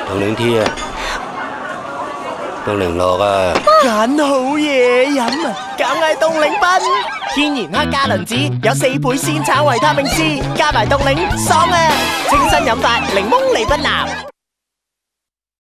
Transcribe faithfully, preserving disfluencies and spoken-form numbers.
凍檸 T 啊，凍檸樂啊， 揀好嘢飲啊，梗係凍檸賓，天然黑加侖子，有四倍鮮橙維他命 C， 加埋凍檸爽啊！清新飲法，檸檬利賓納。